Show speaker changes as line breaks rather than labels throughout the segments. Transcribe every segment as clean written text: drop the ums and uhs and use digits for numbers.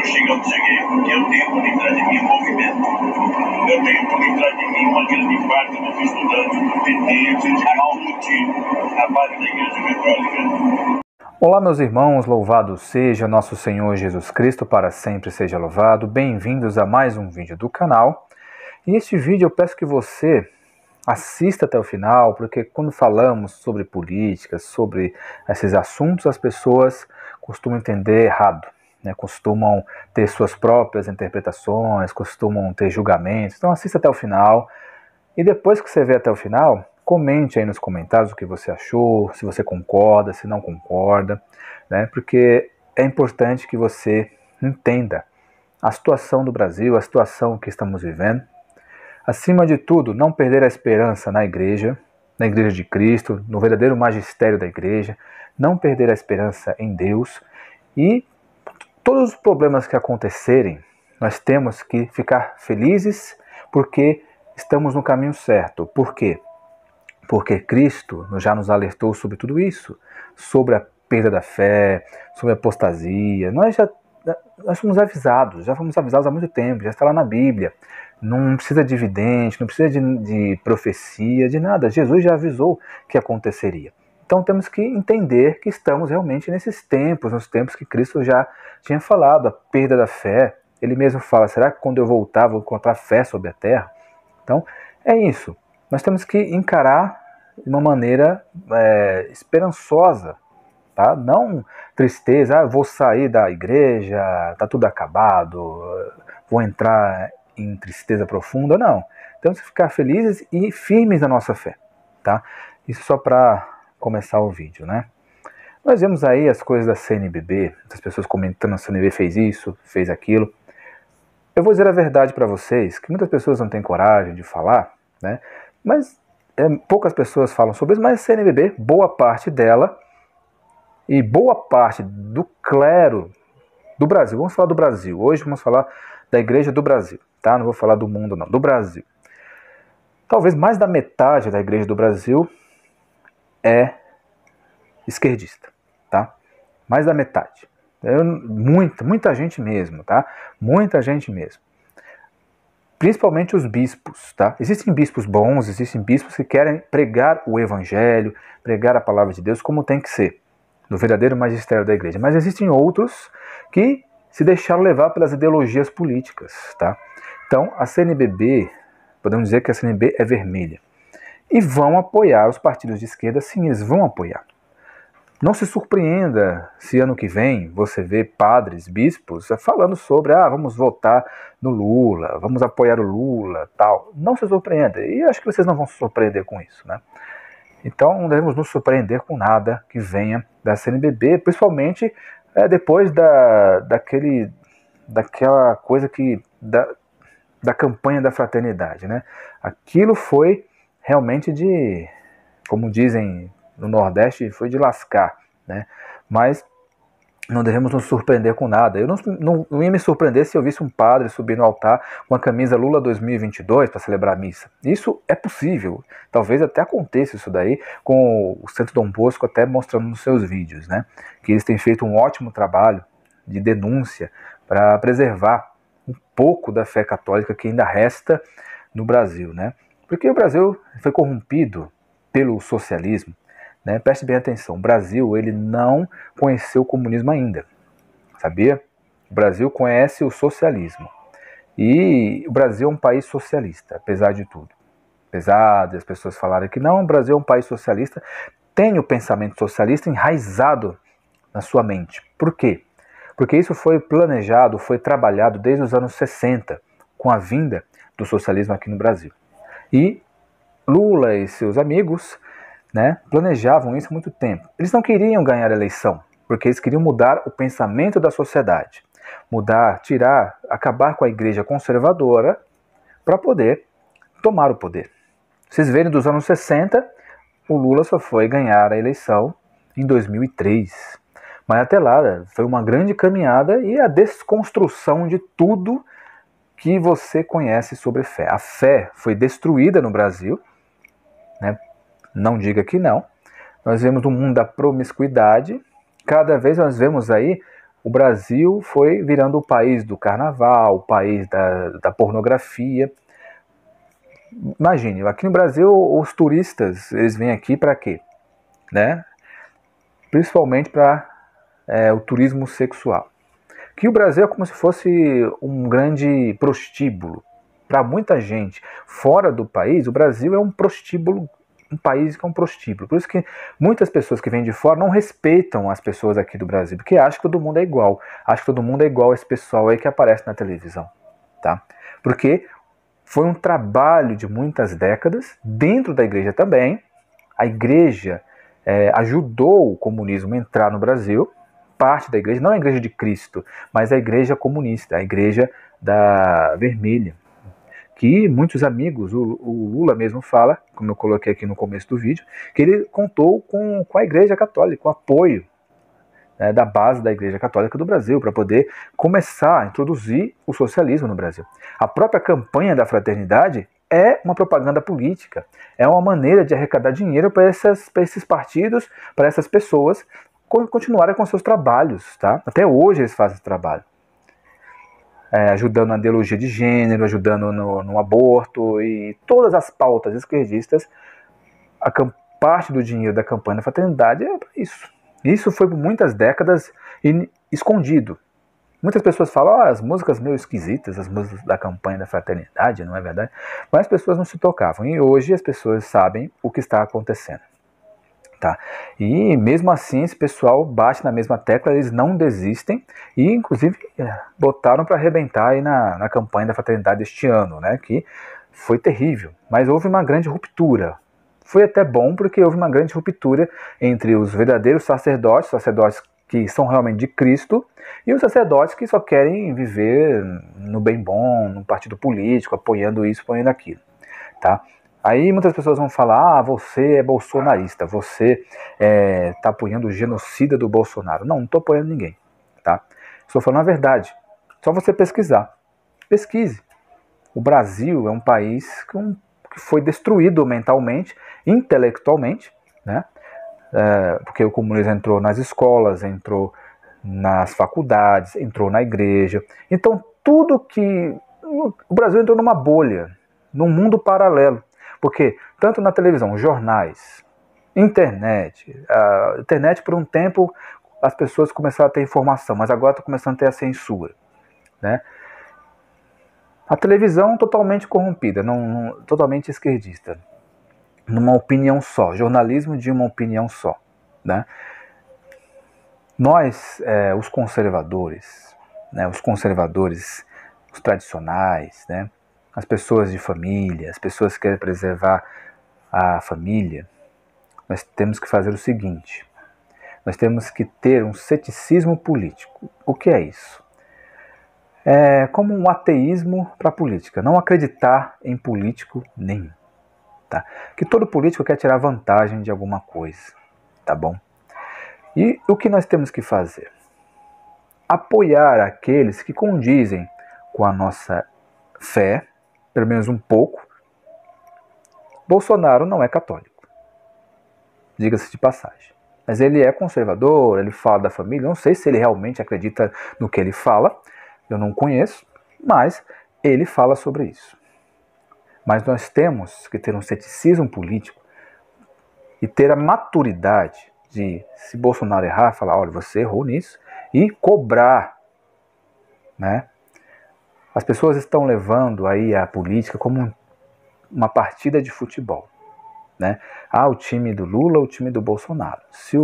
eu cheguei onde cheguei porque eu tenho por detrás de mim um movimento. Eu tenho por detrás de mim uma grande parte dos estudantes do PT, de Almuti, a base da Igreja Católica.
Olá, meus irmãos, louvado seja nosso Senhor Jesus Cristo, para sempre seja louvado. Bem-vindos a mais um vídeo do canal. E este vídeo eu peço que você assista até o final, porque quando falamos sobre política, sobre esses assuntos, as pessoas costumam entender errado, né? Costumam ter suas próprias interpretações, costumam ter julgamentos. Então assista até o final e depois que você ver até o final, comente aí nos comentários o que você achou, se você concorda, se não concorda, né? Porque é importante que você entenda a situação do Brasil, a situação que estamos vivendo. Acima de tudo, não perder a esperança na Igreja de Cristo, no verdadeiro magistério da Igreja, não perder a esperança em Deus e todos os problemas que acontecerem, nós temos que ficar felizes porque estamos no caminho certo. Por quê? Porque Cristo já nos alertou sobre tudo isso, sobre a perda da fé, sobre a apostasia. Nós fomos avisados, já fomos avisados há muito tempo, já está lá na Bíblia. Não precisa de vidente, não precisa de profecia, de nada. Jesus já avisou que aconteceria. Então temos que entender que estamos realmente nesses tempos, nos tempos que Cristo já tinha falado, a perda da fé. Ele mesmo fala, será que quando eu voltar vou encontrar fé sobre a terra? Então é isso. Nós temos que encarar de uma maneira esperançosa, tá? Não tristeza, eu vou sair da igreja, tá tudo acabado, vou entrar em tristeza profunda, não. Temos que ficar felizes e firmes na nossa fé, tá? Isso só para começar o vídeo, né? Nós vemos aí as coisas da CNBB, as pessoas comentando, a CNBB fez isso, fez aquilo. Eu vou dizer a verdade para vocês, que muitas pessoas não têm coragem de falar, né? Mas poucas pessoas falam sobre isso, mas a CNBB, boa parte dela, e boa parte do clero do Brasil, vamos falar do Brasil, hoje vamos falar da Igreja do Brasil, tá? Não vou falar do mundo não, do Brasil. Talvez mais da metade da Igreja do Brasil é esquerdista, tá? Mais da metade. Muita gente mesmo, tá? Muita gente mesmo. Principalmente os bispos, tá? Existem bispos bons, existem bispos que querem pregar o Evangelho, pregar a palavra de Deus como tem que ser, no verdadeiro magistério da igreja. Mas existem outros que se deixaram levar pelas ideologias políticas, tá? Então, a CNBB, podemos dizer que a CNBB é vermelha. E vão apoiar os partidos de esquerda, sim, eles vão apoiar. Não se surpreenda se ano que vem você vê padres, bispos, falando sobre, vamos votar no Lula, vamos apoiar o Lula, tal. Não se surpreenda. E acho que vocês não vão se surpreender com isso, né? Então, não devemos nos surpreender com nada que venha da CNBB, principalmente depois daquela coisa da campanha da fraternidade, né? Aquilo foi realmente como dizem no Nordeste, foi de lascar, né? Mas não devemos nos surpreender com nada. Eu não ia me surpreender se eu visse um padre subir no altar com a camisa Lula 2022 para celebrar a missa. Isso é possível. Talvez até aconteça isso daí, com o Santo Dom Bosco até mostrando nos seus vídeos, né? Que eles têm feito um ótimo trabalho de denúncia para preservar um pouco da fé católica que ainda resta no Brasil, né? Porque o Brasil foi corrompido pelo socialismo, né? Preste bem atenção, o Brasil ele não conheceu o comunismo ainda, sabia? O Brasil conhece o socialismo. E o Brasil é um país socialista, apesar de tudo. Apesar das pessoas falarem que não, o Brasil é um país socialista, tem o pensamento socialista enraizado na sua mente. Por quê? Porque isso foi planejado, foi trabalhado desde os anos 60, com a vinda do socialismo aqui no Brasil. E Lula e seus amigos, né, planejavam isso há muito tempo. Eles não queriam ganhar a eleição, porque eles queriam mudar o pensamento da sociedade. Acabar com a igreja conservadora para poder tomar o poder. Vocês verem, dos anos 60, o Lula só foi ganhar a eleição em 2003. Mas até lá foi uma grande caminhada e a desconstrução de tudo que você conhece sobre fé. A fé foi destruída no Brasil, né? Não diga que não. Nós vemos um mundo da promiscuidade. Cada vez nós vemos aí o Brasil foi virando o país do carnaval, o país da pornografia. Imagine, aqui no Brasil os turistas, eles vêm aqui para quê? Né? Principalmente para o turismo sexual. Que o Brasil é como se fosse um grande prostíbulo. Para muita gente fora do país, o Brasil é um prostíbulo, um país que é um prostíbulo. Por isso que muitas pessoas que vêm de fora não respeitam as pessoas aqui do Brasil, porque acham que todo mundo é igual. Acham que todo mundo é igual a esse pessoal aí que aparece na televisão. Tá? Porque foi um trabalho de muitas décadas, dentro da igreja também. A igreja ajudou o comunismo a entrar no Brasil, parte da igreja, não a igreja de Cristo, mas a igreja comunista, a igreja da vermelha, que muitos amigos, o Lula mesmo fala, como eu coloquei aqui no começo do vídeo, que ele contou com a igreja católica, com o apoio da base da igreja católica do Brasil, para poder começar a introduzir o socialismo no Brasil. A própria campanha da fraternidade é uma propaganda política, é uma maneira de arrecadar dinheiro para esses partidos, para essas pessoas continuarem com seus trabalhos, tá? Até hoje eles fazem esse trabalho. Ajudando na ideologia de gênero, ajudando no aborto e todas as pautas esquerdistas. Parte do dinheiro da campanha da fraternidade é para isso. Isso foi por muitas décadas escondido. Muitas pessoas falam, as músicas meio esquisitas, as músicas da campanha da fraternidade, não é verdade? Mas as pessoas não se tocavam. E hoje as pessoas sabem o que está acontecendo. Tá? E mesmo assim esse pessoal bate na mesma tecla, eles não desistem e inclusive botaram para arrebentar aí na campanha da fraternidade este ano, né? Que foi terrível, mas houve uma grande ruptura. Foi até bom porque houve uma grande ruptura entre os verdadeiros sacerdotes que são realmente de Cristo, e os sacerdotes que só querem viver no bem bom, no partido político, apoiando isso, apoiando aquilo. Tá? Aí muitas pessoas vão falar, você é bolsonarista, você está apoiando o genocida do Bolsonaro. Não estou apoiando ninguém. Tá? Estou falando a verdade. Só você pesquisar. Pesquise. O Brasil é um país que foi destruído mentalmente, intelectualmente, né? Porque o comunismo entrou nas escolas, entrou nas faculdades, entrou na igreja. Então tudo que... O Brasil entrou numa bolha, num mundo paralelo. Porque tanto na televisão, jornais, internet por um tempo as pessoas começaram a ter informação, mas agora está começando a ter a censura, né? A televisão totalmente corrompida, totalmente esquerdista, numa opinião só, jornalismo de uma opinião só, né? Nós, os conservadores, né, os tradicionais, né, as pessoas de família, as pessoas que querem preservar a família, nós temos que fazer o seguinte: nós temos que ter um ceticismo político. O que é isso? É como um ateísmo para a política, não acreditar em político nenhum. Tá? Que todo político quer tirar vantagem de alguma coisa, tá bom? E o que nós temos que fazer? Apoiar aqueles que condizem com a nossa fé, pelo menos um pouco. Bolsonaro não é católico, diga-se de passagem. Mas ele é conservador, ele fala da família, não sei se ele realmente acredita no que ele fala, eu não conheço, mas ele fala sobre isso. Mas nós temos que ter um ceticismo político e ter a maturidade de, se Bolsonaro errar, falar, olha, você errou nisso, e cobrar, né? As pessoas estão levando aí a política como uma partida de futebol, né? O time do Lula, o time do Bolsonaro. Se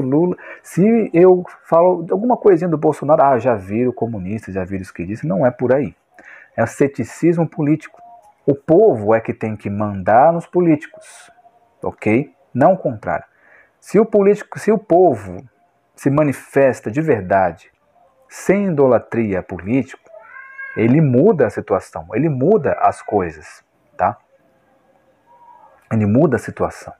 eu falo alguma coisinha do Bolsonaro, já viro comunista, já viro esquerdista, não é por aí. É o ceticismo político. O povo é que tem que mandar nos políticos, ok? Não o contrário. Se o povo se manifesta de verdade, sem idolatria político, ele muda a situação, ele muda as coisas, tá? Ele muda a situação,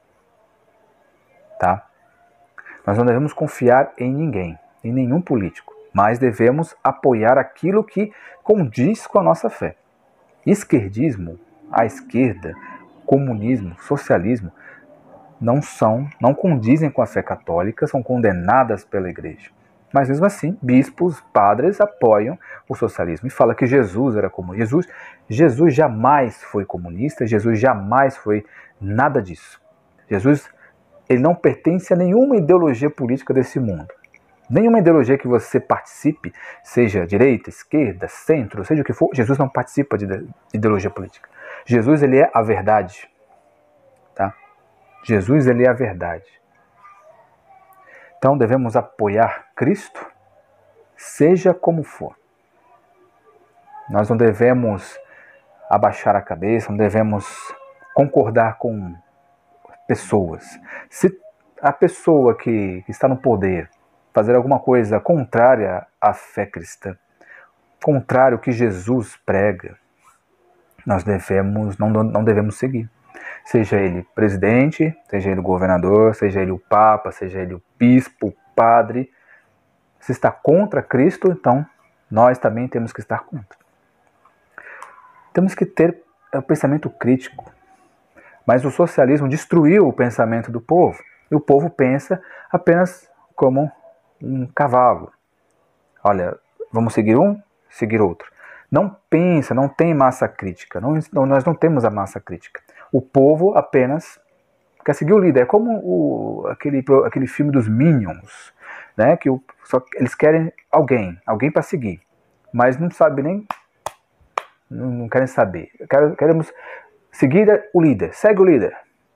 tá? Nós não devemos confiar em ninguém, em nenhum político, mas devemos apoiar aquilo que condiz com a nossa fé. Esquerdismo, a esquerda, comunismo, socialismo, não condizem com a fé católica, são condenadas pela igreja. Mas mesmo assim, bispos, padres apoiam o socialismo e fala que Jesus era comunista. Jesus jamais foi comunista, Jesus jamais foi nada disso. Jesus, ele não pertence a nenhuma ideologia política desse mundo. Nenhuma ideologia que você participe, seja direita, esquerda, centro, seja o que for, Jesus não participa de ideologia política. Jesus, ele é a verdade. Tá? Jesus, ele é a verdade. Então devemos apoiar Cristo, seja como for. Nós não devemos abaixar a cabeça, não devemos concordar com pessoas. Se a pessoa que está no poder fazer alguma coisa contrária à fé cristã, contrário ao que Jesus prega, nós não devemos seguir. Seja ele presidente, seja ele governador, seja ele o papa, seja ele o bispo, o padre. Se está contra Cristo, então nós também temos que estar contra. Temos que ter o pensamento crítico. Mas o socialismo destruiu o pensamento do povo. E o povo pensa apenas como um cavalo. Olha, vamos seguir um, seguir outro. Não pensa, não tem massa crítica. Nós não temos a massa crítica. O povo apenas quer seguir o líder. É como aquele filme dos Minions, né? Eles querem alguém para seguir, mas não sabe nem, não querem saber. Queremos seguir o líder. Segue o líder.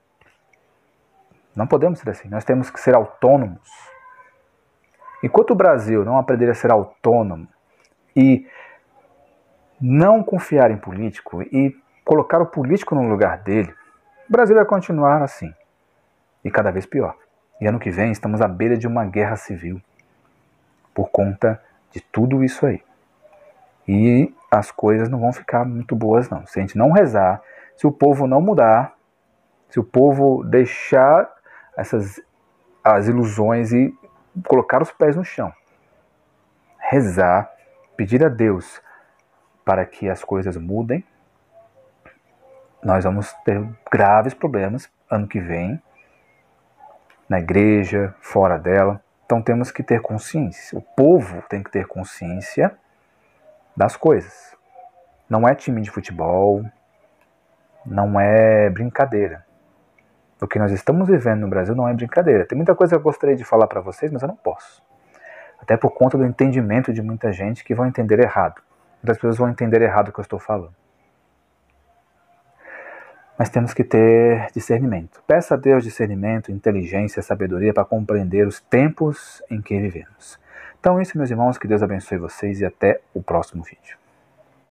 Não podemos ser assim. Nós temos que ser autônomos. Enquanto o Brasil não aprender a ser autônomo e não confiar em político e colocar o político no lugar dele, o Brasil vai continuar assim. E cada vez pior. E ano que vem estamos à beira de uma guerra civil. Por conta de tudo isso aí. E as coisas não vão ficar muito boas não. Se a gente não rezar, se o povo não mudar, se o povo deixar as ilusões e colocar os pés no chão. Rezar, pedir a Deus para que as coisas mudem, nós vamos ter graves problemas ano que vem, na igreja, fora dela. Então temos que ter consciência. O povo tem que ter consciência das coisas. Não é time de futebol, não é brincadeira. O que nós estamos vivendo no Brasil não é brincadeira. Tem muita coisa que eu gostaria de falar para vocês, mas eu não posso. Até por conta do entendimento de muita gente que vão entender errado. Muitas pessoas vão entender errado o que eu estou falando. Mas temos que ter discernimento. Peça a Deus discernimento, inteligência, sabedoria para compreender os tempos em que vivemos. Então isso, meus irmãos, que Deus abençoe vocês e até o próximo vídeo.